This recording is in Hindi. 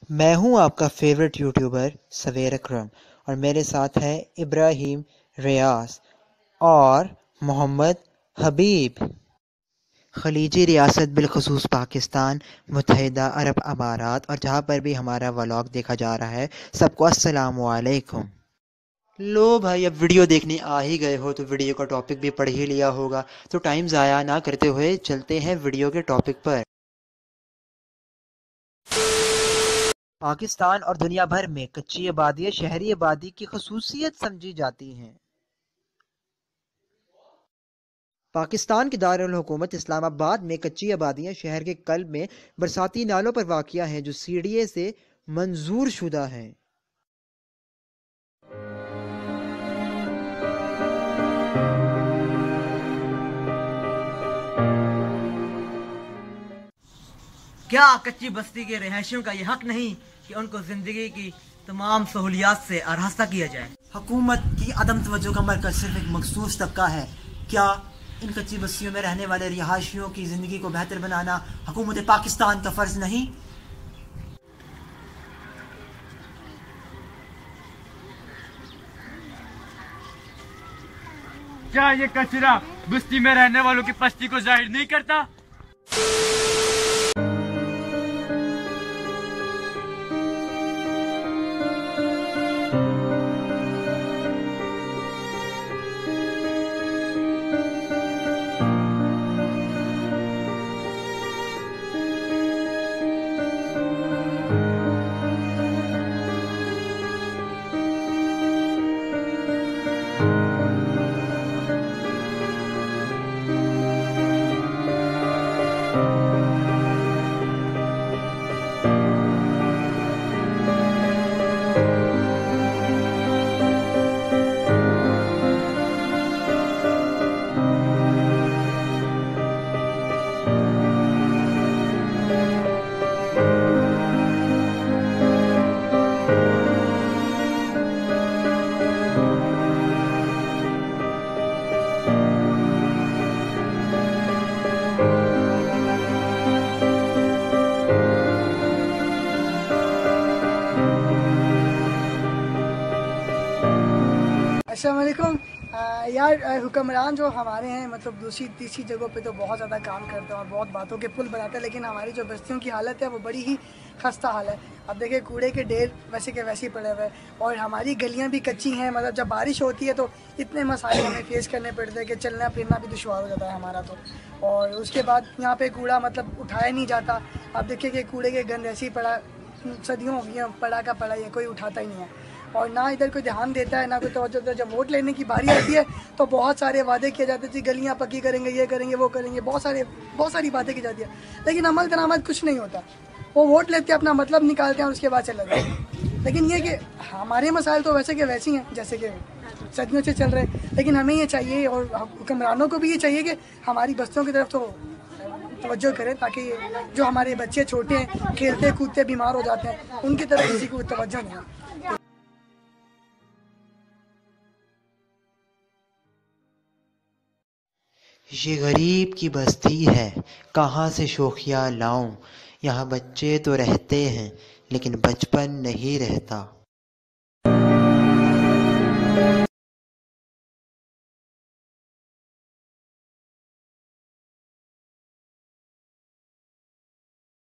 मैं हूं आपका फेवरेट यूट्यूबर सवेर अकरम और मेरे साथ है इब्राहिम रियाज और मोहम्मद हबीब। खलीजी रियासत बिलखसूस पाकिस्तान, मुत्तहिदा अरब अमारात और जहाँ पर भी हमारा व्लॉग देखा जा रहा है, सबको अस्सलाम वालेकुम। लो भाई, अब वीडियो देखने आ ही गए हो तो वीडियो का टॉपिक भी पढ़ ही लिया होगा, तो टाइम ज़ाया ना करते हुए चलते हैं वीडियो के टॉपिक पर। पाकिस्तान और दुनिया भर में कच्ची आबादियाँ शहरी आबादी की खसूसियत समझी जाती हैं। पाकिस्तान की दारुल हुकूमत इस्लामाबाद में कच्ची आबादियाँ शहर के कल्ब में बरसाती नालों पर वाक़िया हैं जो सीडीए से मंजूर शुदा हैं। क्या कच्ची बस्ती के रहायशियों का ये हक नहीं कि उनको जिंदगी की तमाम सहूलियात से आरास्ता किया जाए? हुकूमत की अदम तवज्जो का मरकज सिर्फ एक मखसूस तबका है। क्या इन कच्ची बस्तियों में रहने वाले रिहायशियों की जिंदगी को बेहतर बनाना हुकूमत पाकिस्तान का फर्ज नहीं? क्या ये कचरा बस्ती में रहने वालों की पस्ती को जाहिर नहीं करता? अस्सलाम वालेकुम। यार हुक्मरान जो हमारे हैं मतलब दूसरी तीसरी जगहों पे तो बहुत ज़्यादा काम करते हैं और बहुत बातों के पुल बनाते हैं, लेकिन हमारी जो बस्तियों की हालत है वो बड़ी ही खस्ता हाल है। अब देखिए कूड़े के ढेर वैसे के वैसे ही पड़े हुए हैं और हमारी गलियां भी कच्ची हैं। मतलब जब बारिश होती है तो इतने मसाइल हमें फेस करने पड़ते हैं कि चलना फिरना भी दुश्वार हो जाता है हमारा तो। और उसके बाद यहाँ पे कूड़ा मतलब उठाया नहीं जाता। अब देखिए कि कूड़े के गंद ऐसे ही पड़ा, सदियों हो गई पड़ा का पड़ा है, कोई उठाता ही नहीं है और ना इधर कोई ध्यान देता है ना कोई तवज्जो देता है। जब वोट लेने की बारी आती है तो बहुत सारे वादे किए जाते थे, गलियां पक्की करेंगे, ये करेंगे, वो करेंगे, बहुत सारी बातें की जाती है, लेकिन अमल दरामद कुछ नहीं होता। वो वोट लेते हैं, अपना मतलब निकालते हैं और उसके बाद चले जाते हैं। लेकिन ये कि हमारे मसाइल तो वैसे के वैसे ही हैं जैसे कि सदियों से चल रहे हैं, लेकिन हमें ये चाहिए और हुक्मरानों को भी ये चाहिए कि हमारी बस्तियों की तरफ तो तवज्जो करें ताकि जो हमारे बच्चे छोटे हैं खेलते कूदते बीमार हो जाते हैं उनकी तरफ किसी को तवज्जो नहीं है। ये गरीब की बस्ती है, कहाँ से शोखियाँ लाऊं। यहाँ बच्चे तो रहते हैं लेकिन बचपन नहीं रहता।